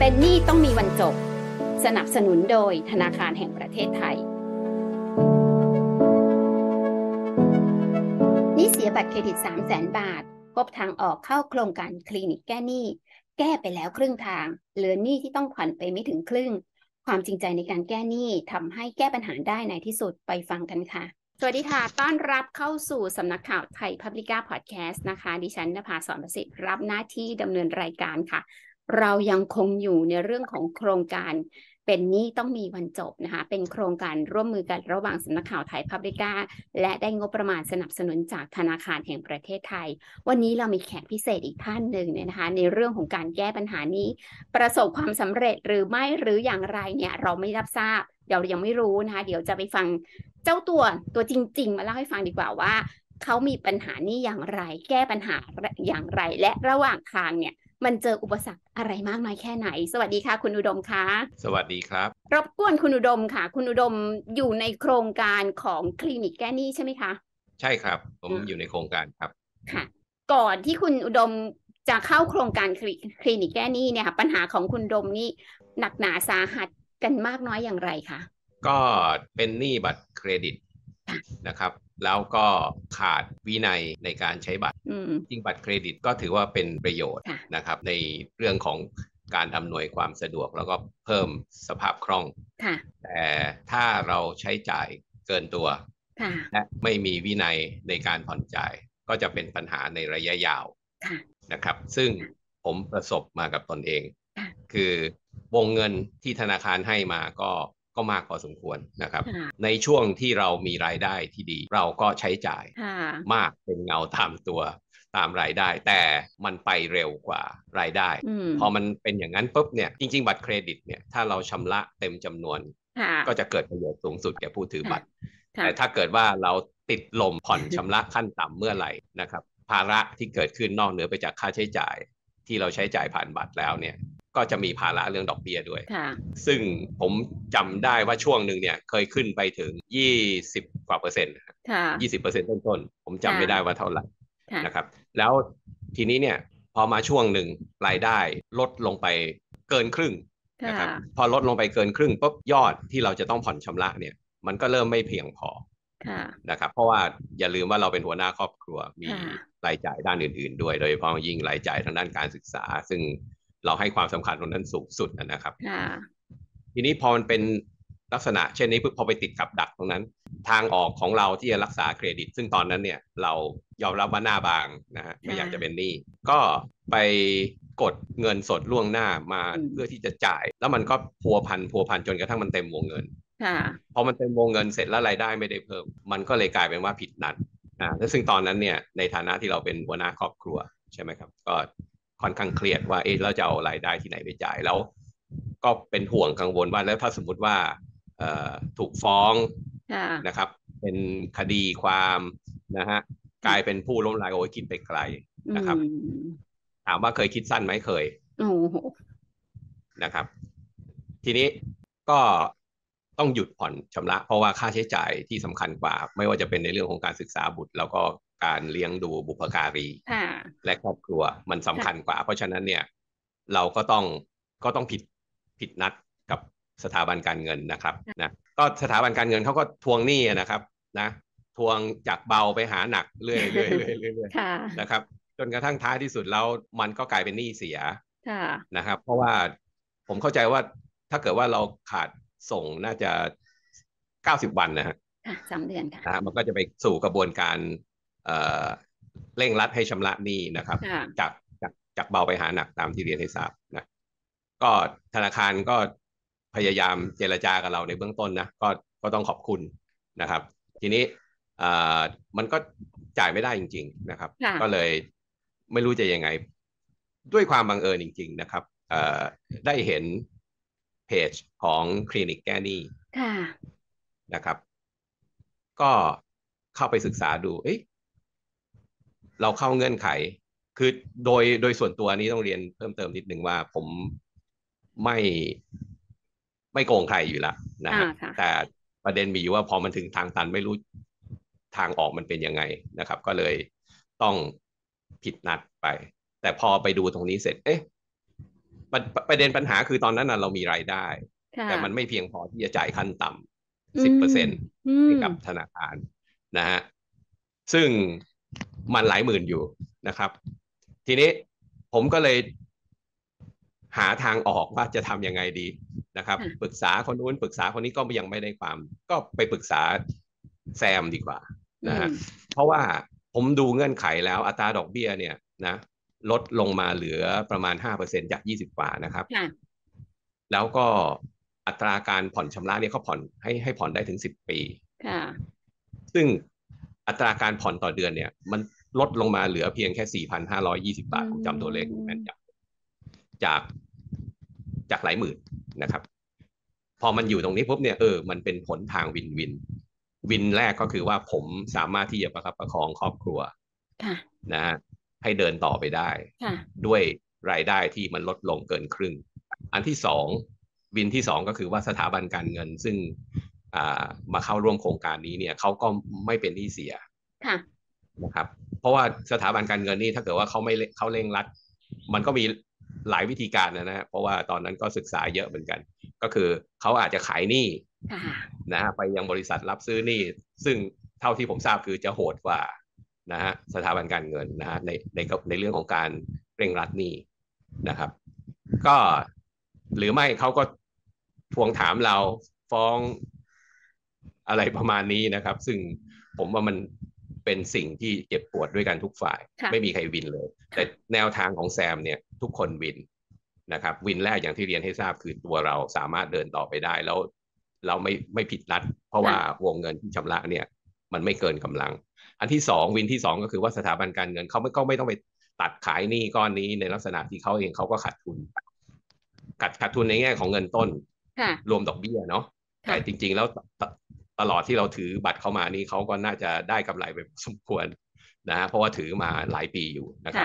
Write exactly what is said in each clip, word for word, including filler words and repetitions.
เป็นหนี้ต้องมีวันจบสนับสนุนโดยธนาคารแห่งประเทศไทยหนี้เสียบัตรเครดิต สามแสน บาทพบทางออกเข้าโครงการคลินิกแก้หนี้แก้ไปแล้วครึ่งทางเหลือหนี้ที่ต้องผ่อนไปไม่ถึงครึ่งความจริงใจในการแก้หนี้ทำให้แก้ปัญหาได้ในที่สุดไปฟังกันค่ะสวัสดีค่ะต้อนรับเข้าสู่สำนักข่าวไทย Publica Podcast นะคะดิฉันณภาสอนประสิทธิ์รับหน้าที่ดำเนินรายการค่ะเรายังคงอยู่ในเรื่องของโครงการเป็นหนี้ต้องมีวันจบนะคะเป็นโครงการร่วมมือกันระหว่างสำนักข่าวไทย Publica และได้งบประมาณสนับสนุนจากธนาคารแห่งประเทศไทยวันนี้เรามีแขกพิเศษอีกท่านหนึ่งเนี่ยนะคะในเรื่องของการแก้ปัญหานี้ประสบความสำเร็จหรือไม่หรืออย่างไรเนี่ยเราไม่รับทราบเดี๋ยวยังไม่รู้นะคะเดี๋ยวจะไปฟังเจ้าตัวตัวจริงๆมาเล่าให้ฟังดีกว่าว่าเขามีปัญหานี้อย่างไรแก้ปัญหาอย่างไรและระหว่างทางเนี่ยมันเจออุปสรรคอะไรมากน้อยแค่ไหนสวัสดีค่ะคุณอุดมค่ะสวัสดีครับรบกวนคุณอุดมค่ะคุณอุดมอยู่ในโครงการของคลินิกแก้หนี้ใช่ไหมคะใช่ครับผมอยู่ในโครงการครับค่ะก่อนที่คุณอุดมจะเข้าโครงการคลินิกแก้หนี้เนี่ยค่ะปัญหาของคุณอุดมนี่หนักหนาสาหัสกันมากน้อยอย่างไรคะก็เป็นหนี้บัตรเครดิตนะครับแล้วก็ขาดวินัยในการใช้บัตรจริงบัตรเครดิตก็ถือว่าเป็นประโยชน์นะครับในเรื่องของการอำนวยความสะดวกแล้วก็เพิ่มสภาพคล่องแต่ถ้าเราใช้จ่ายเกินตัวและไม่มีวินัยในการผ่อนจ่ายก็จะเป็นปัญหาในระยะยาวนะครับซึ่งผมประสบมากับตนเองคือวงเงินที่ธนาคารให้มาก็ก็มากพอสมควรนะครับในช่วงที่เรามีรายได้ที่ดีเราก็ใช้จ่ายมากเป็นเงาตามตัวตามรายได้แต่มันไปเร็วกว่ารายได้พอมันเป็นอย่างนั้นปุ๊บเนี่ยจริงๆบัตรเครดิตเนี่ยถ้าเราชำระเต็มจำนวนก็จะเกิดประโยชน์สูงสุดแก่ผู้ถือบัตรแต่ถ้าเกิดว่าเราติดลมผ่อนชำระขั้นต่ำเมื่อไหร่นะครับภาระที่เกิดขึ้นนอกเหนือไปจากค่าใช้จ่ายที่เราใช้จ่ายผ่านบัตรแล้วเนี่ยก็จะมีภาระเรื่องดอกเบี้ยด้วยซึ่งผมจำได้ว่าช่วงหนึ่งเนี่ยเคยขึ้นไปถึงยี่สิบกว่าเปอร์เซ็นต์ยี่สิบเปอร์เซ็นต์ต้นๆผมจำไม่ได้ว่าเท่าไหร่นะครับแล้วทีนี้เนี่ยพอมาช่วงหนึ่งรายได้ลดลงไปเกินครึ่งนะครับพอลดลงไปเกินครึ่งปุ๊บยอดที่เราจะต้องผ่อนชำระเนี่ยมันก็เริ่มไม่เพียงพอนะครับเพราะว่าอย่าลืมว่าเราเป็นหัวหน้าครอบครัวมีรายจ่ายด้านอื่นๆด้วยโดยเฉพาะยิ่งรายจ่ายทางด้านการศึกษาซึ่งเราให้ความสำคัญตรงนั้นสูงสุดนะครับทีนี้พอมันเป็นลักษณะเช่นนี้พอไปติดกับดักตรงนั้นทางออกของเราที่จะรักษาเครดิตซึ่งตอนนั้นเนี่ยเรายอมรับว่าหน้าบางนะฮะไม่อยากจะเป็นหนี้ก็ไปกดเงินสดล่วงหน้ามาเพื่อที่จะจ่ายแล้วมันก็พัวพันพัวพันจนกระทั่งมันเต็มวงเงินพอมันเต็มวงเงินเสร็จแล้วรายได้ไม่ได้เพิ่มมันก็เลยกลายเป็นว่าผิดนัดอ่าซึ่งตอนนั้นเนี่ยในฐานะที่เราเป็นหัวหน้าครอบครัวใช่ไหมครับก็ค่อนข้างเครียดว่าเอ๊ะเราจะเอารายได้ที่ไหนไปจ่ายแล้วก็เป็นห่วงกังวลว่าแล้วถ้าสมมติว่าถูกฟ้องนะครับเป็นคดีความนะฮะกลายเป็นผู้ล้มละลายโอ้ยคิดไปไกลนะครับถามว่าเคยคิดสั้นไหมเคยนะครับทีนี้ก็ต้องหยุดผ่อนชำระเพราะว่าค่าใช้จ่ายที่สำคัญกว่าไม่ว่าจะเป็นในเรื่องของการศึกษาบุตรแล้วก็การเลี้ยงดูบุพการีและครอบครัวมันสำคัญกว่าเพราะฉะนั้นเนี่ยเราก็ต้องก็ต้องผิดผิดนัดกับสถาบันการเงินนะครับนะก็สถาบันการเงินเขาก็ทวงหนี้นะครับนะทวงจากเบาไปหาหนักเรื่อยๆเรื่อยๆเรื่อยๆนะครับจนกระทั่งท้ายที่สุดแล้วมันก็กลายเป็นหนี้เสียนะครับเพราะว่าผมเข้าใจว่าถ้าเกิดว่าเราขาดส่งน่าจะเก้าสิบวันนะฮะสามเดือนค่ะมันก็จะไปสู่กระบวนการเอ่อเร่งรัดให้ชำระหนี้นะครับจากจากจากเบาไปหาหนักตามที่เรียนให้ทราบนะก็ธนาคารก็พยายามเจรจากับเราในเบื้องต้นนะก็ก็ต้องขอบคุณนะครับทีนี้มันก็จ่ายไม่ได้จริงๆนะครับก็เลยไม่รู้จะยังไงด้วยความบังเอิญจริงๆนะครับได้เห็นเพจของคลินิกแก้หนี้นะครับก็เข้าไปศึกษาดูเอ๊ะเราเข้าเงื่อนไขคือโดยโดยส่วนตัวนี้ต้องเรียนเพิ่มเติมนิดนึงว่าผมไม่ไม่โกงใครอยู่แล้วนะฮะแต่ประเด็นมีอยู่ว่าพอมันถึงทางตันไม่รู้ทางออกมันเป็นยังไงนะครับก็เลยต้องผิดนัดไปแต่พอไปดูตรงนี้เสร็จเอ๊ะประประเด็นปัญหาคือตอนนั้นนะเรามีรายได้แต่มันไม่เพียงพอที่จะจ่ายขั้นต่ำสิบเปอร์เซ็นต์ให้กับธนาคารนะฮะซึ่งมันหลายหมื่นอยู่นะครับทีนี้ผมก็เลยหาทางออกว่าจะทำยังไงดีนะครับปรึกษาคนนู้นปรึกษาคนนี้ก็ยังไม่ได้ความก็ไปปรึกษาแซมดีกว่านะฮะเพราะว่าผมดูเงื่อนไขแล้วอัตราดอกเบี้ยเนี่ยนะลดลงมาเหลือประมาณ ห้าเปอร์เซ็นต์ จากยี่สิบกว่านะครับแล้วก็อัตราการผ่อนชำระเนี่ยเขาผ่อนให้ให้ผ่อนได้ถึงสิบปีซึ่งอัตราการผ่อนต่อเดือนเนี่ยมันลดลงมาเหลือเพียงแค่ สี่พันห้าร้อยยี่สิบ บาทผมจำตัวเลขแม่นยำจากจากหลายหมื่นนะครับพอมันอยู่ตรงนี้ปุ๊บเนี่ยเออมันเป็นผลทางวินวินวินแรกก็คือว่าผมสามารถที่จะประคับประคองครอบครัวนะฮะให้เดินต่อไปได้ด้วยรายได้ที่มันลดลงเกินครึ่งอันที่สองวินที่สองก็คือว่าสถาบันการเงินซึ่งมาเข้าร่วมโครงการนี้เนี่ยเขาก็ไม่เป็นหนี้เสียนะครับเพราะว่าสถาบันการเงินนี่ถ้าเกิดว่าเขาไม่เขาเร่งรัดมันก็มีหลายวิธีการนะฮะเพราะว่าตอนนั้นก็ศึกษาเยอะเหมือนกันก็คือเขาอาจจะขายหนี้นะฮะไปยังบริษัทรับซื้อหนี้ซึ่งเท่าที่ผมทราบคือจะโหดกว่านะฮะสถาบันการเงินนะฮะในในในเรื่องของการเร่งรัดหนี้นะครับก็หรือไม่เขาก็ทวงถามเราฟ้องอะไรประมาณนี้นะครับซึ่งผมว่ามันเป็นสิ่งที่เจ็บปวดด้วยกันทุกฝ่ายไม่มีใครวินเลยแต่แนวทางของแซมเนี่ยทุกคนวินนะครับวินแรกอย่างที่เรียนให้ทราบคือตัวเราสามารถเดินต่อไปได้แล้วเราไม่ไม่ผิดนัดเพราะว่าวงเงินที่ชำระเนี่ยมันไม่เกินกำลังอันที่สองวินที่สองก็คือว่าสถาบันการเงินเขาไม่ก็ไม่ต้องไปตัดขายหนี้ก้อนนี้ในลักษณะที่เขาเองเขาก็ขาดทุนขาดขาดทุนในแง่ของเงินต้นรวมดอกเบี้ยเนาะแต่จริงๆแล้วตลอดที่เราถือบัตรเข้ามานี่เขาก็น่าจะได้กำไรไปสมควรนะฮะเพราะว่าถือมาหลายปีอยู่นะครับ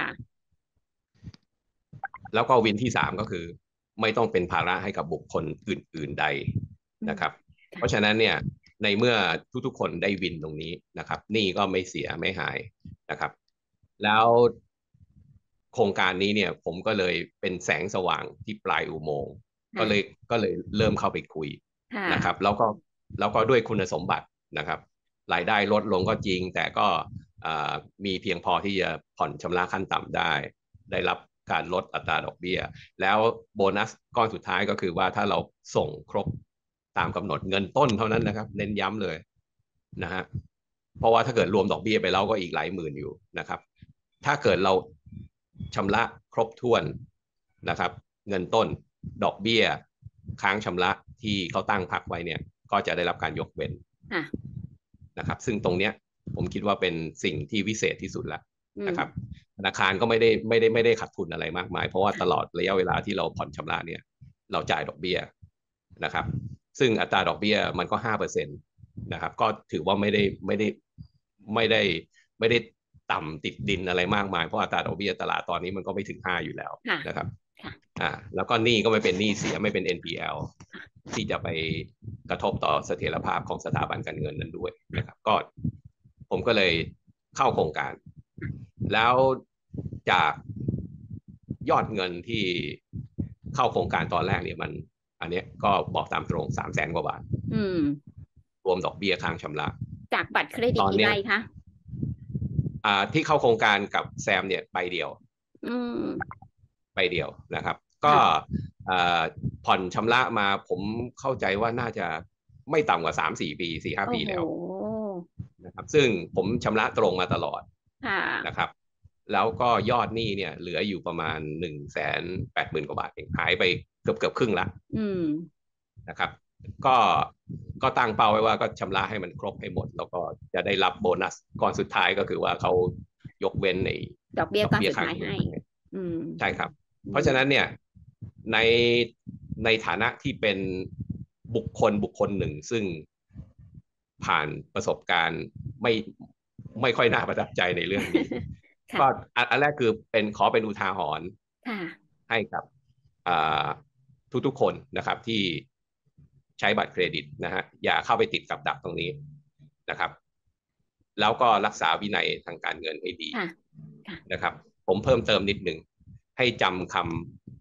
แล้วก็วินที่สามก็คือไม่ต้องเป็นภาระให้กับบุคคลอื่นๆใดนะครับเพราะฉะนั้นเนี่ยในเมื่อทุกๆคนได้วินตรงนี้นะครับหนี้ก็ไม่เสียไม่หายนะครับแล้วโครงการนี้เนี่ยผมก็เลยเป็นแสงสว่างที่ปลายอุโมงค์ก็เลยก็เลยเริ่มเข้าไปคุยนะครับแล้วก็แล้วก็ด้วยคุณสมบัตินะครับรายได้ลดลงก็จริงแต่ก็มีเพียงพอที่จะผ่อนชำระขั้นต่ำได้ได้รับการลดอัตราดอกเบี้ยแล้วโบนัสก้อนสุดท้ายก็คือว่าถ้าเราส่งครบตามกำหนดเงินต้นเท่านั้นนะครับเน้นย้ำเลยนะฮะเพราะว่าถ้าเกิดรวมดอกเบี้ยไปแล้วก็อีกหลายหมื่นอยู่นะครับถ้าเกิดเราชำระครบถ้วนนะครับเงินต้นดอกเบี้ยค้างชำระที่เขาตั้งพักไว้เนี่ยก็จะได้รับการยกเว้นนะครับซึ่งตรงเนี้ยผมคิดว่าเป็นสิ่งที่วิเศษที่สุดแล้วนะครับธนาคารก็ไม่ได้ไม่ได้ไม่ได้ขาดทุนอะไรมากมายเพราะว่าตลอดระยะเวลาที่เราผ่อนชำระเนี่ยเราจ่ายดอกเบี้ยนะครับซึ่งอัตราดอกเบี้ยมันก็ ห้าเปอร์เซ็นต์ นะครับก็ถือว่าไม่ได้ไม่ได้ไม่ได้ไม่ได้ต่ำติดดินอะไรมากมายเพราะอัตราดอกเบี้ยตลาดตอนนี้มันก็ไม่ถึงห้าอยู่แล้วนะครับอ่าแล้วก็หนี้ก็ไม่เป็นหนี้เสียไม่เป็น เอ็น พี แอล ที่จะไปกระทบต่อเสถียรภาพของสถาบันการเงินนั้นด้วยนะครับก็ผมก็เลยเข้าโครงการแล้วจากยอดเงินที่เข้าโครงการตอนแรกเนี่ยมันอันนี้ก็บอกตามตรงสามแสนกว่าบาทรวมดอกเบี้ยค้างชำระจากบัตรเครดิตกี่ใบคะอ่าที่เข้าโครงการกับแซมเนี่ยใบเดียวใบเดียวนะครับก็ผ่อนชำระมาผมเข้าใจว่าน่าจะไม่ต่ำกว่าสามสี่ปีสี่ห้าปีแล้วนะครับซึ่งผมชำระตรงมาตลอดนะครับแล้วก็ยอดหนี้เนี่ยเหลืออยู่ประมาณหนึ่งแสนแปดหมื่นกว่าบาทเองหายไปเกือบเกือบครึ่งละนะครับก็ก็ตั้งเป้าไว้ว่าก็ชำระให้มันครบให้หมดแล้วก็จะได้รับโบนัสก้อนสุดท้ายก็คือว่าเขายกเว้นในดอกเบี้ยก้อนสุดท้ายให้ใช่ครับเพราะฉะนั้นเนี่ยในในฐานะที่เป็นบุคคลบุคคลหนึ่งซึ่งผ่านประสบการณ์ไม่ไม่ค่อยน่าประทับใจในเรื่องนี้ก็อันแรกคือเป็นขอเป็นอุทาหรณ์ให้กับทุกๆคนนะครับที่ใช้บัตรเครดิตนะฮะอย่าเข้าไปติดกับดักตรงนี้นะครับแล้วก็รักษาวินัยทางการเงินให้ดีนะครับผมเพิ่มเติมนิดหนึ่งให้จำค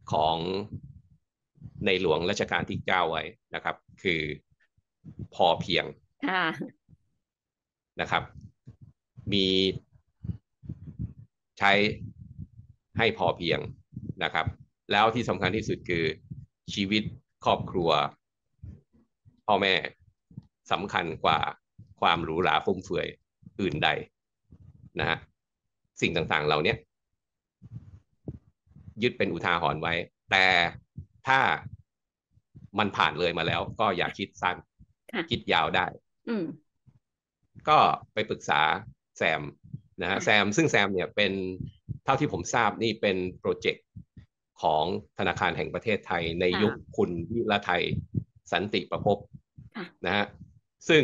ของในหลวงรัชกาลที่เก้าไว้นะครับ คือพอเพียงนะครับ มีใช้ให้พอเพียงนะครับ แล้วที่สำคัญที่สุดคือชีวิตครอบครัวพ่อแม่สำคัญกว่าความหรูหราฟุ่มเฟือยอื่นใดนะฮะสิ่งต่างๆเหล่านี้ยึดเป็นอุทาหรณ์ไว้แต่ถ้ามันผ่านเลยมาแล้วก็อย่าคิดสั้นคิดยาวได้ก็ไปปรึกษาแซมนะฮะแซมซึ่งแซมเนี่ยเป็นเท่าที่ผมทราบนี่เป็นโปรเจกต์ของธนาคารแห่งประเทศไทยในยุคคุณวิรไทยสันติประภพนะฮะซึ่ง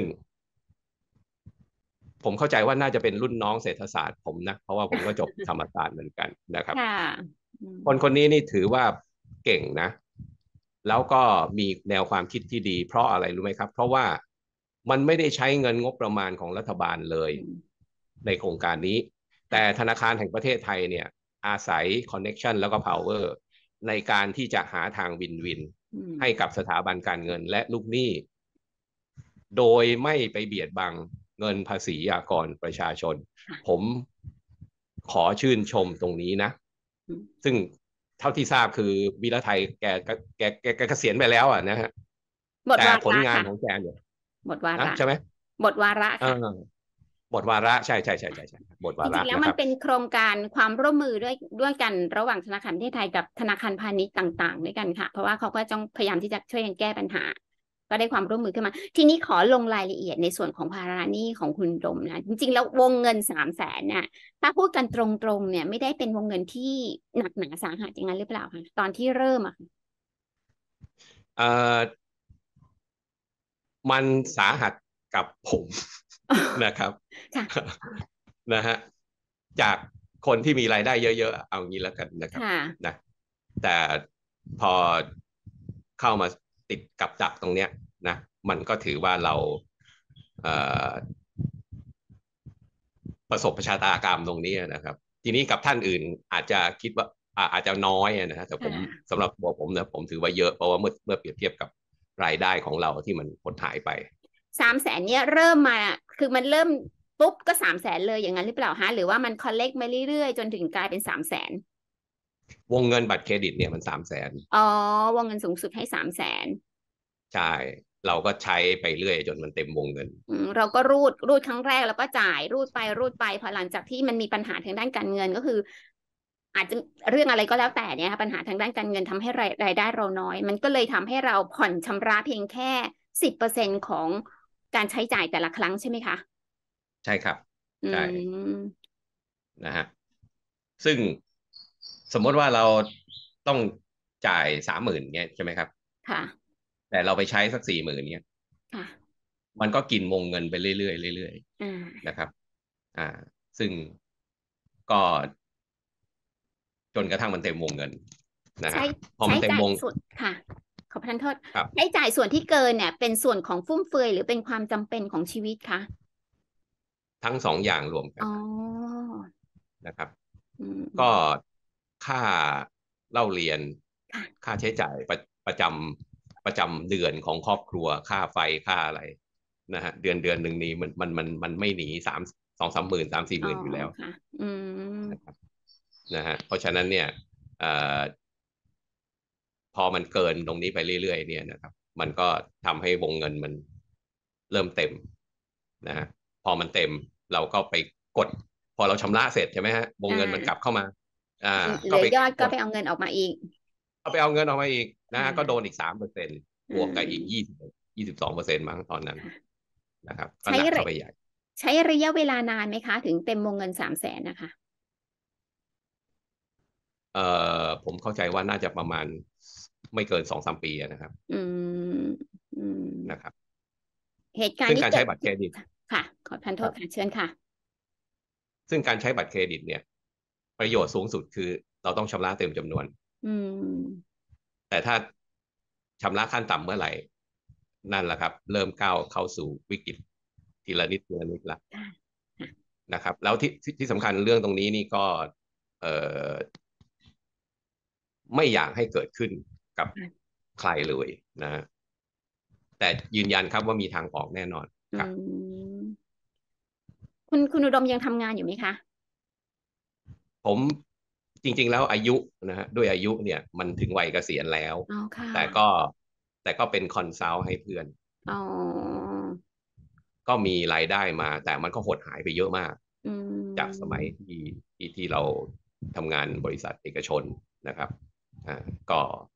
ผมเข้าใจว่าน่าจะเป็นรุ่นน้องเศรษฐศาสตร์ผมนะเพราะว่าผมก็จบธรรมศาสตร์เหมือนกันนะครับคนคนนี้นี่ถือว่าเก่งนะแล้วก็มีแนวความคิดที่ดีเพราะอะไรรู้ไหมครับเพราะว่ามันไม่ได้ใช้เงินงบประมาณของรัฐบาลเลยในโครงการนี้แต่ธนาคารแห่งประเทศไทยเนี่ยอาศัยคอนเน็กชันแล้วก็ power ในการที่จะหาทางวินวินให้กับสถาบันการเงินและลูกหนี้โดยไม่ไปเบียดบังเงินภาษีอากรประชาชนผมขอชื่นชมตรงนี้นะซึ่งเท่าที่ทราบคือวีระไทยแกแกแกแกเกษียณไปแล้วอ่ะนะฮะแต่ผลงานของแกเนี่ยหมดวาระใช่ไหมหมดวาระค่ะหมดวาระใช่ใช่ใช่ใช่ใช่หมดวาระจริงๆแล้วมันเป็นโครงการความร่วมมือด้วยด้วยกันระหว่างธนาคารประเทศไทยกับธนาคารพาณิชย์ต่างๆด้วยกันค่ะเพราะว่าเขาก็ต้องพยายามที่จะช่วยกันแก้ปัญหาก็ได้ความร่วมมือขึ้นมาทีนี้ขอลงรายละเอียดในส่วนของภาระหนี้ของคุณดมนะจริงๆแล้ววงเงินสามแสนเนี่ยถ้าพูดกันตรงๆเนี่ยไม่ได้เป็นวงเงินที่หนักหนาสาหัสอย่างนั้นหรือเปล่าคะตอนที่เริ่มอ่ะเอ่อมันสาหัสกับผมนะครับนะฮะจากคนที่มีรายได้เยอะๆเอางี้แล้วกันนะครับนะแต่พอเข้ามาติดกับดักตรงเนี้ยนะมันก็ถือว่าเราเอ่อประสบชะตากรรมตรงนี้นะครับทีนี้กับท่านอื่นอาจจะคิดว่าอาจจะน้อยนะฮะแต่ผมสำหรับตัวผมนะผมถือว่าเยอะเพราะว่าเมื่อเมื่อเปรียบเทียบกับรายได้ของเราที่มันหดหายไปสามแสนเนี่ยเริ่มมาคือมันเริ่มปุ๊บก็สามแสนเลยอย่างนั้นหรือเปล่าฮะหรือว่ามันคอลเลกมาเรื่อยๆจนถึงกลายเป็นสามแสนวงเงินบัตรเครดิตเนี่ยมันสามแสนอ๋อวงเงินสูงสุดให้สามแสนใช่เราก็ใช้ไปเรื่อยจนมันเต็มวงเงินเราก็รูดรูดครั้งแรกแล้วก็จ่ายรูดไปรูดไปพอหลังจากที่มันมีปัญหาทางด้านการเงินก็คืออาจจะเรื่องอะไรก็แล้วแต่เนี่ยปัญหาทางด้านการเงินทำให้รายรายได้เราน้อยมันก็เลยทำให้เราผ่อนชำระเพียงแค่สิบเปอร์เซ็นต์ของการใช้จ่ายแต่ละครั้งใช่ไหมคะใช่ครับใช่นะฮะซึ่งสมมติว่าเราต้องจ่ายสามหมื่นเงี้ยใช่ไหมครับค่ะแต่เราไปใช้สักสี่หมื่นเนี้ยค่ะมันก็กินวงเงินไปเรื่อยๆเรื่อยๆนะครับอ่าซึ่งก็จนกระทั่งมันเต็มวงเงินนะฮะพอมันเต็มวงสุดค่ะขอประทานโทษใช้จ่ายส่วนที่เกินเนี่ยเป็นส่วนของฟุ่มเฟือยหรือเป็นความจำเป็นของชีวิตคะทั้งสองอย่างรวมกันนะครับก็ค่าเล่าเรียนค่าใช้จ่ายประประจำประจำเดือนของครอบครัวค่าไฟค่าอะไรนะฮะเดือนเดือนหนึ่งนี้มันมันมันมันไม่หนีสามสองสามหมื่นสามสี่หมื่นอยู่แล้วนะครับนะฮะเพราะฉะนั้นเนี่ยพอมันเกินตรงนี้ไปเรื่อยๆเนี่ยนะครับมันก็ทำให้วงเงินมันเริ่มเต็มนะฮะพอมันเต็มเราก็ไปกดพอเราชำระเสร็จใช่ไหมฮะวงเงินมันกลับเข้ามาอ่าก็ไปยอดก็ไปเอาเงินออกมาอีกก็ไปเอาเงินออกมาอีกนะฮะก็โดนอีกสามเปอร์เซ็นต์บวกกับอีกยี่สิบยี่สิบสองเปอร์เซ็นต์มั้งตอนนั้นนะครับก็หนักเข้าไปใหญ่ใช้ระยะเวลานานไหมคะถึงเต็มวงเงินสามแสนนะคะเอ่อผมเข้าใจว่าน่าจะประมาณไม่เกินสองสามปีนะครับอืมอืมนะครับเหตุการณ์ที่การใช้บัตรเครดิตค่ะขอทันโทษค่ะเชิญค่ะซึ่งการใช้บัตรเครดิตเนี่ยประโยชน์สูงสุดคือเราต้องชำระเต็มจำนวนอืมแต่ถ้าชำระขั้นต่ำเมื่อไหร่นั่นแหละครับเริ่มก้าวเข้าสู่วิกฤตทีละนิดทีละนิดละนะครับแล้วที่ที่สำคัญเรื่องตรงนี้นี่ก็เอ่อไม่อยากให้เกิดขึ้นกับใครเลยนะแต่ยืนยันครับว่ามีทางออกแน่นอนครับคุณคุณอุดมยังทำงานอยู่ไหมคะผมจริงๆแล้วอายุนะฮะด้วยอายุเนี่ยมันถึงวัยเกษียณแล้วแต่ก็แต่ก็เป็นคอนซัลท์ให้เพื่อนก็มีรายได้มาแต่มันก็หดหายไปเยอะมากจากสมัยที่ที่ที่เราทำงานบริษัทเอกชนนะครับอ่าก็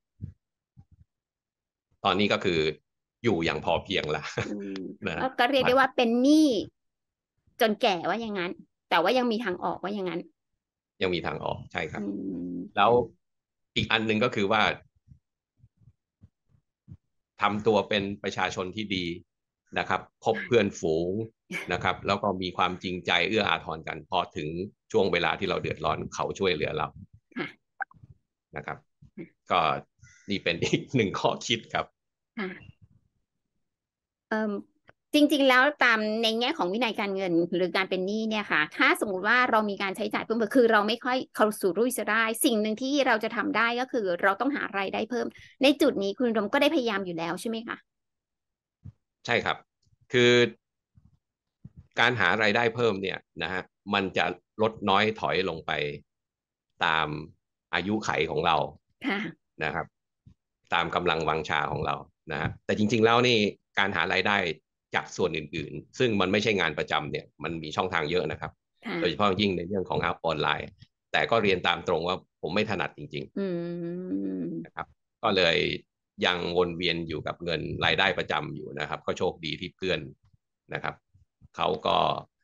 ตอนนี้ก็คืออยู่อย่างพอเพียงละนะก็เรียกได้ว่าเป็นหนี้จนแก่ว่าอย่างนั้นแต่ว่ายังมีทางออกว่าอย่างนั้นยังมีทางออกใช่ครับแล้วอีกอันหนึ่งก็คือว่าทำตัวเป็นประชาชนที่ดีนะครับคบเพื่อนฝูงนะครับแล้วก็มีความจริงใจเอื้ออาทรกันพอถึงช่วงเวลาที่เราเดือดร้อนเขาช่วยเหลือเรานะครับก็นี่เป็นอีกหนึ่งข้อคิดครับจริงๆแล้วตามในแง่ของวินัยการเงินหรือการเป็นหนี้เนี่ยค่ะถ้าสมมุติว่าเรามีการใช้จ่ายเพิ่มคือเราไม่ค่อยเข้าสู่รุ่ยจะได้สิ่งหนึ่งที่เราจะทำได้ก็คือเราต้องหารายได้เพิ่มในจุดนี้คุณดมก็ได้พยายามอยู่แล้วใช่ไหมคะใช่ครับคือการหารายได้เพิ่มเนี่ยนะฮะมันจะลดน้อยถอยลงไปตามอายุไขของเรานะครับตามกำลังวังชาของเรานะฮะแต่จริงๆแล้วนี่การหารายได้จากส่วนอื่นๆซึ่งมันไม่ใช่งานประจำเนี่ยมันมีช่องทางเยอะนะครับโดยเฉพาะยิ่งในเรื่องของออนไลน์แต่ก็เรียนตามตรงว่าผมไม่ถนัดจริงๆนะครับก็เลยยังวนเวียนอยู่กับเงินรายได้ประจำอยู่นะครับก็โชคดีที่เพื่อนนะครับเขาก็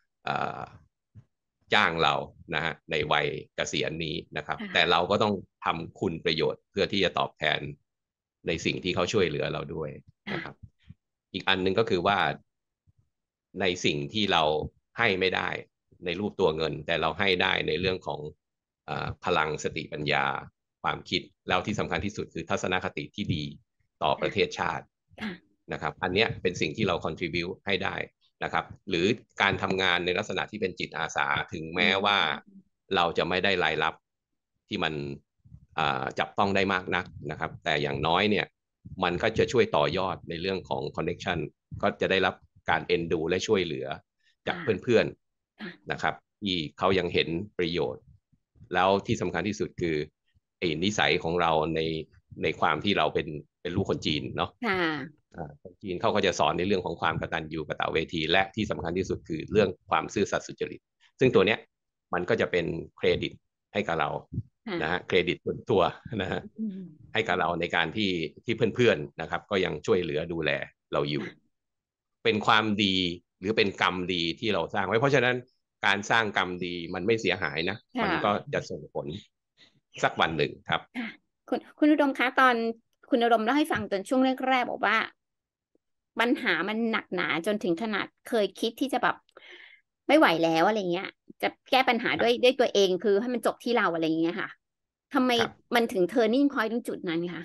จ้างเรานะฮะในวัยเกษียณนี้นะครับแต่เราก็ต้องทำคุณประโยชน์เพื่อที่จะตอบแทนในสิ่งที่เขาช่วยเหลือเราด้วยนะครับอีกอันหนึ่งก็คือว่าในสิ่งที่เราให้ไม่ได้ในรูปตัวเงินแต่เราให้ได้ในเรื่องของพลังสติปัญญาความคิดแล้วที่สำคัญที่สุดคือทัศนคติที่ดีต่อประเทศชาตินะครับอันนี้เป็นสิ่งที่เรา contribute ให้ได้นะครับหรือการทำงานในลักษณะที่เป็นจิตอาสาถึงแม้ว่าเราจะไม่ได้รายรับที่มันจับต้องได้มากนักนะครับแต่อย่างน้อยเนี่ยมันก็จะช่วยต่อยอดในเรื่องของ connection ก็จะได้รับการเอ็นดูและช่วยเหลือจากเพื่อนๆนะครับที่เขายังเห็นประโยชน์แล้วที่สำคัญที่สุดคือไอ้นิสัยของเราในในความที่เราเป็นเป็นลูกคนจีนเนาะคนจีนเขาก็จะสอนในเรื่องของความกตัญญูกตเวทีและที่สำคัญที่สุดคือเรื่องความซื่อสัตย์สุจริตซึ่งตัวเนี้ยมันก็จะเป็นเครดิตให้กับเรานะฮะเครดิตส่วนตัวนะฮะให้กับเราในการที่ที่เพื่อนๆนะครับก็ยังช่วยเหลือดูแลเราอยู่เป็นความดีหรือเป็นกรรมดีที่เราสร้างไว้เพราะฉะนั้นการสร้างกรรมดีมันไม่เสียหายนะมันก็จะส่งผลสักวันหนึ่งครับคุณคุณอุดมคะตอนคุณอุดมเล่าให้ฟังตอนช่วงแรกๆบอกว่าปัญหามันหนักหนาจนถึงขนาดเคยคิดที่จะแบบไม่ไหวแล้วอะไรเงี้ยจะแก้ปัญหาด้วยด้วยตัวเองคือให้มันจบที่เราอะไรเงี้ยค่ะทำไมมันถึง turning point ตรงจุดนั้นคะ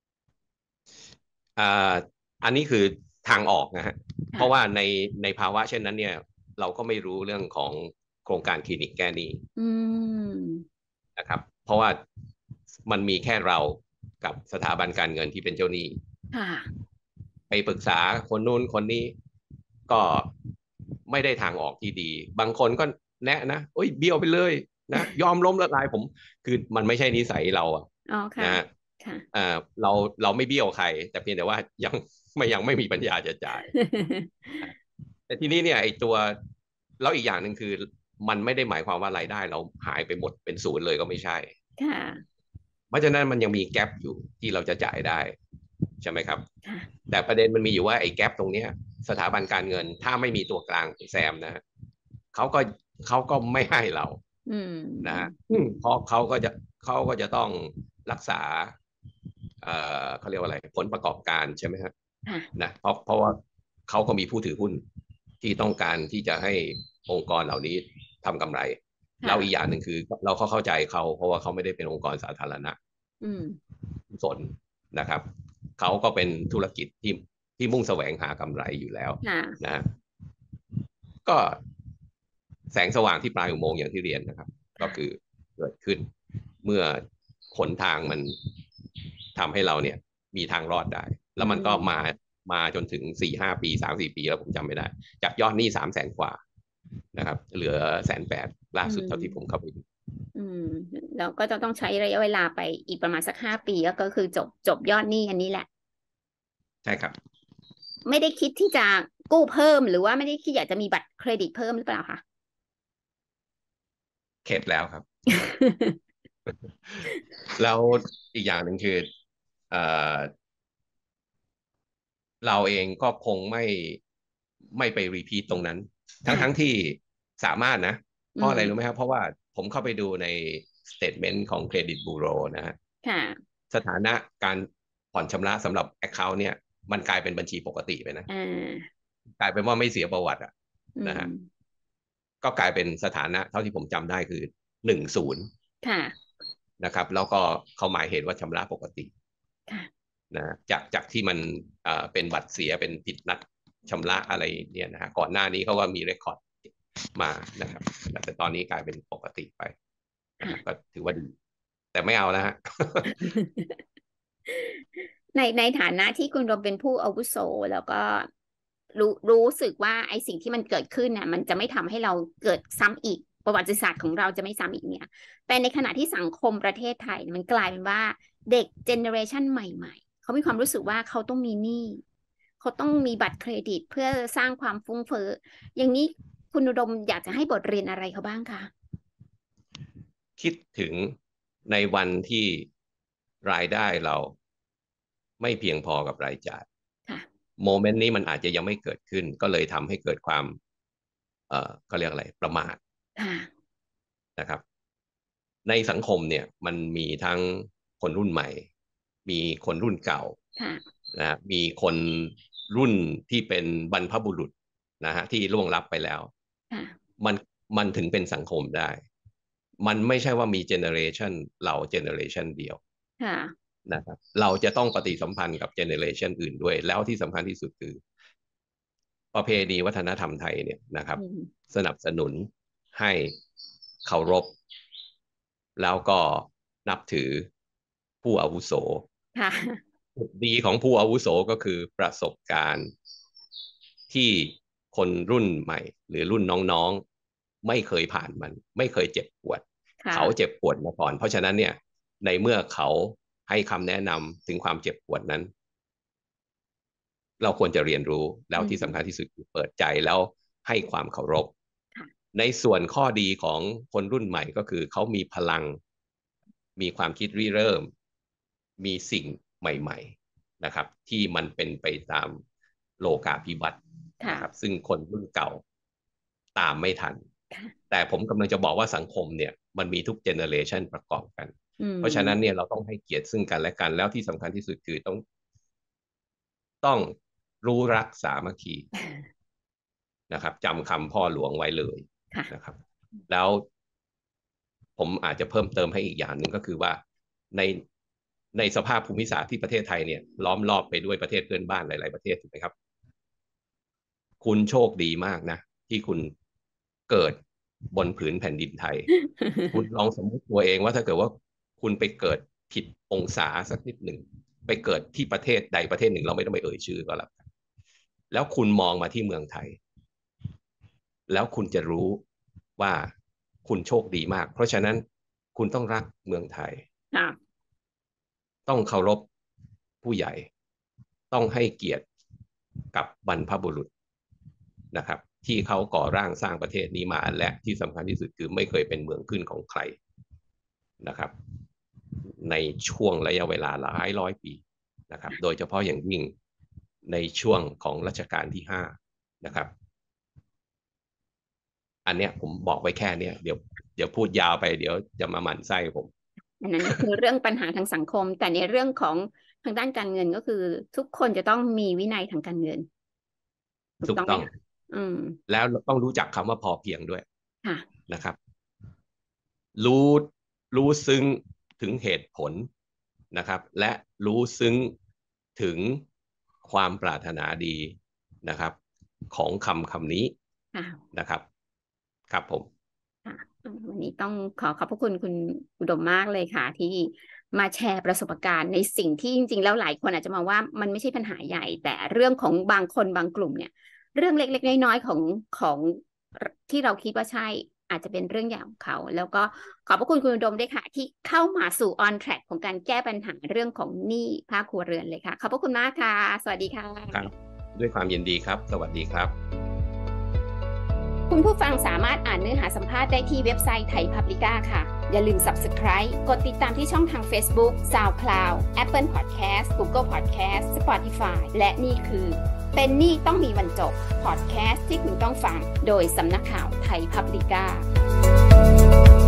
อ่าอันนี้คือทางออกนะฮะเพราะว่าในในภาวะเช่นนั้นเนี่ยเราก็ไม่รู้เรื่องของโครงการคลินิกแก้หนี้นะครับเพราะว่ามันมีแค่เรากับสถาบันการเงินที่เป็นเจ้าหนี้ไปปรึกษาคนนู้นคนนี้ก็ไม่ได้ทางออกที่ดีบางคนก็แนะนะโอ้ยเบี้ยวไปเลยนะยอมล้มละลายผมคือมันไม่ใช่นิสัยเราอะนะเราเราไม่เบี้ยวใครแต่เพียงแต่ว่ายังไม่ยังไม่มีปัญญาจะจ่ายแต่ทีนี้เนี่ยไอ้ตัวแล้วอีกอย่างหนึ่งคือมันไม่ได้หมายความว่ารายได้เราหายไปหมดเป็นศูนย์เลยก็ไม่ใช่เพราะฉะนั้นมันยังมีแกลบอยู่ที่เราจะจ่ายได้ใช่ไหมครับแต่ประเด็นมันมีอยู่ว่าไอ้แกลบตรงนี้สถาบันการเงินถ้าไม่มีตัวกลางแซมนะเขาก็เขาก็ไม่ให้เรานะเพราะเขาก็จะเขาก็จะต้องรักษาเอ่อเขาเรียกว่าอะไรผลประกอบการใช่ไหมครับนะเพราะเพราะว่าเขาก็มีผู้ถือหุ้นที่ต้องการที่จะให้องค์กรเหล่านี้ทำกำไรเราอีกอย่างหนึ่งคือเราเขาเข้าใจเขาเพราะว่าเขาไม่ได้เป็นองค์กรสาธารณะสนนะครับเขาก็เป็นธุรกิจที่ที่มุ่งแสวงหากำไรอยู่แล้วนะก็แสงสว่างที่ปลายอุโมงค์อย่างที่เรียนนะครับก็คือเกิดขึ้นเมื่อขนทางมันทำให้เราเนี่ยมีทางรอดได้แล้วมันก็มามาจนถึงสี่ห้าปีสามสี่ปีแล้วผมจำไม่ได้จากยอดหนี้สามแสนกว่านะครับเหลือแสนแปดล่าสุดเท่าที่ผมเข้าไปดูอืมแล้วก็จะต้องใช้ระยะเวลาไปอีกประมาณสักห้าปีก็คือจบจบยอดหนี้อันนี้แหละใช่ครับไม่ได้คิดที่จะกู้เพิ่มหรือว่าไม่ได้คิดอยากจะมีบัตรเครดิตเพิ่มหรือเปล่าคะเข็ดแล้วครับ แล้วอีกอย่างหนึ่งคือเอ่อเราเองก็คงไม่ไม่ไปรีพีทตรงนั้นทั้งทั้งที่สามารถนะเพราะอะไรรู้ไหมครับเพราะว่าผมเข้าไปดูในสเตทเมนต์ของเครดิตบูโรนะฮะสถานะการผ่อนชำระสำหรับ Account เนี่ยมันกลายเป็นบัญชีปกติไปนะกลายเป็นว่าไม่เสียประวัติอะนะฮะก็กลายเป็นสถานะเท่าที่ผมจำได้คือหนึ่งศูนย์นะครับแล้วก็เขาหมายเหตุว่าชำระปกตินะจากจากที่มันเป็นบัตรเสียเป็นผิดนัดชำระอะไรเนี่ยนะฮะก่อนหน้านี้เขาว่ามีเรคคอร์ดมานะครับแต่ตอนนี้กลายเป็นปกติไปก็ถือว่าดีแต่ไม่เอาแล้วฮะในในฐานะที่คุณรมเป็นผู้อาวุโสแล้วก็รู้รู้สึกว่าไอ้สิ่งที่มันเกิดขึ้นน่ะมันจะไม่ทำให้เราเกิดซ้ำอีกประวัติศาสตร์ของเราจะไม่ซ้ำอีกเนี่ยแต่ในขณะที่สังคมประเทศไทยมันกลายเป็นว่าเด็กเจเนอเรชันใหม่ๆเขามีความรู้สึกว่าเขาต้องมีหนี้เขาต้องมีบัตรเครดิตเพื่อสร้างความฟุ้งเฟ้ออย่างนี้คุณอุดมอยากจะให้บทเรียนอะไรเขาบ้างคะคิดถึงในวันที่รายได้เราไม่เพียงพอกับรายจ่ายโมเมนต์นี้มันอาจจะยังไม่เกิดขึ้นก็เลยทำให้เกิดความเอ่อเขาเรียกอะไรประมาทนะครับในสังคมเนี่ยมันมีทั้งคนรุ่นใหม่มีคนรุ่นเก่านะมีคนรุ่นที่เป็นบรรพบุรุษนะฮะที่ล่วงลับไปแล้วมันมันถึงเป็นสังคมได้มันไม่ใช่ว่ามีเจเนอเรชันเราเจเนอเรชันเดียวนะครับเราจะต้องปฏิสัมพันธ์กับเจเนอเรชันอื่นด้วยแล้วที่สำคัญที่สุดคือประเพณีวัฒนธรรมไทยเนี่ยนะครับสนับสนุนให้เคารพแล้วก็นับถือผู้อาวุโสจุดดีของผู้อาวุโสก็คือประสบการณ์ที่คนรุ่นใหม่หรือรุ่นน้องๆไม่เคยผ่านมันไม่เคยเจ็บปวดเขาเจ็บปวดมาก่อนเพราะฉะนั้นเนี่ยในเมื่อเขาให้คำแนะนำถึงความเจ็บปวดนั้นเราควรจะเรียนรู้แล้วที่สำคัญที่สุดคือเปิดใจแล้วให้ความเคารพในส่วนข้อดีของคนรุ่นใหม่ก็คือเขามีพลังมีความคิดริเริ่มมีสิ่งใหม่ๆนะครับที่มันเป็นไปตามโลกาภิวัตน์นะครับซึ่งคนรุ่นเก่าตามไม่ทันแต่ผมกำลังจะบอกว่าสังคมเนี่ยมันมีทุกเจเนอเรชันประกอบกันเพราะฉะนั้นเนี่ยเราต้องให้เกียรติซึ่งกันและกันแล้วที่สำคัญที่สุดคือต้องต้องรู้รักสามัคคีนะครับจำคำพ่อหลวงไว้เลยนะครับแล้วผมอาจจะเพิ่มเติมให้อีกอย่างหนึ่งก็คือว่าในในสภาพภูมิศาสตร์ที่ประเทศไทยเนี่ยล้อมรอบไปด้วยประเทศเพื่อนบ้านหลายๆประเทศถูกไหมครับคุณโชคดีมากนะที่คุณเกิดบนผืนแผ่นดินไทยคุณลองสมมติตัวเองว่าถ้าเกิดว่าคุณไปเกิดผิดองศาสักนิดหนึ่งไปเกิดที่ประเทศใดประเทศหนึ่งเราไม่ต้องไปเอ่ยชื่อก็แล้วกันแล้วคุณมองมาที่เมืองไทยแล้วคุณจะรู้ว่าคุณโชคดีมากเพราะฉะนั้นคุณต้องรักเมืองไทยต้องเคารพผู้ใหญ่ต้องให้เกียรติกับบรรพบุรุษนะครับที่เขาก่อร่างสร้างประเทศนี้มาและที่สำคัญที่สุดคือไม่เคยเป็นเมืองขึ้นของใครนะครับในช่วงระยะเวลาหลายร้อยปีนะครับโดยเฉพาะอย่างยิ่งในช่วงของรัชกาลที่ห้านะครับอันเนี้ยผมบอกไว้แค่เนี้ยเดี๋ยวเดี๋ยวพูดยาวไปเดี๋ยวจะมาหมั่นไส้ผมอันนั้นคือเรื่องปัญหาทางสังคมแต่ในเรื่องของทางด้านการเงินก็คือทุกคนจะต้องมีวินัยทางการเงินถูกต้องอืมแล้วต้องรู้จักคำว่าพอเพียงด้วยนะครับรู้รู้ซึ้งถึงเหตุผลนะครับและรู้ซึ้งถึงความปรารถนาดีนะครับของคำคำนี้นะครับครับผมวันนี้ต้องขอขอบพระคุณคุณอุดมมากเลยค่ะที่มาแชร์ประสบการณ์ในสิ่งที่จริงๆแล้วหลายคนอาจจะมองว่ามันไม่ใช่ปัญหาใหญ่แต่เรื่องของบางคนบางกลุ่มเนี่ยเรื่องเล็กๆน้อยๆของของที่เราคิดว่าใช่อาจจะเป็นเรื่องใหญ่ของเขาแล้วก็ขอบพระคุณคุณอุดมด้วยค่ะที่เข้ามาสู่ on track ของการแก้ปัญหาเรื่องของหนี้ภาคครัวเรือนเลยค่ะขอบพระคุณมากค่ะสวัสดีค่ะครับด้วยความยินดีครับสวัสดีครับคุณผู้ฟังสามารถอ่านเนื้อหาสัมภาษณ์ได้ที่เว็บไซต์ไทย Publica ค่ะอย่าลืม Subscribe กดติดตามที่ช่องทาง Facebook SoundCloud Apple Podcast Google Podcast Spotify และนี่คือเป็นหนี้ต้องมีวันจบ Podcast ที่คุณต้องฟังโดยสำนักข่าวไทย Publica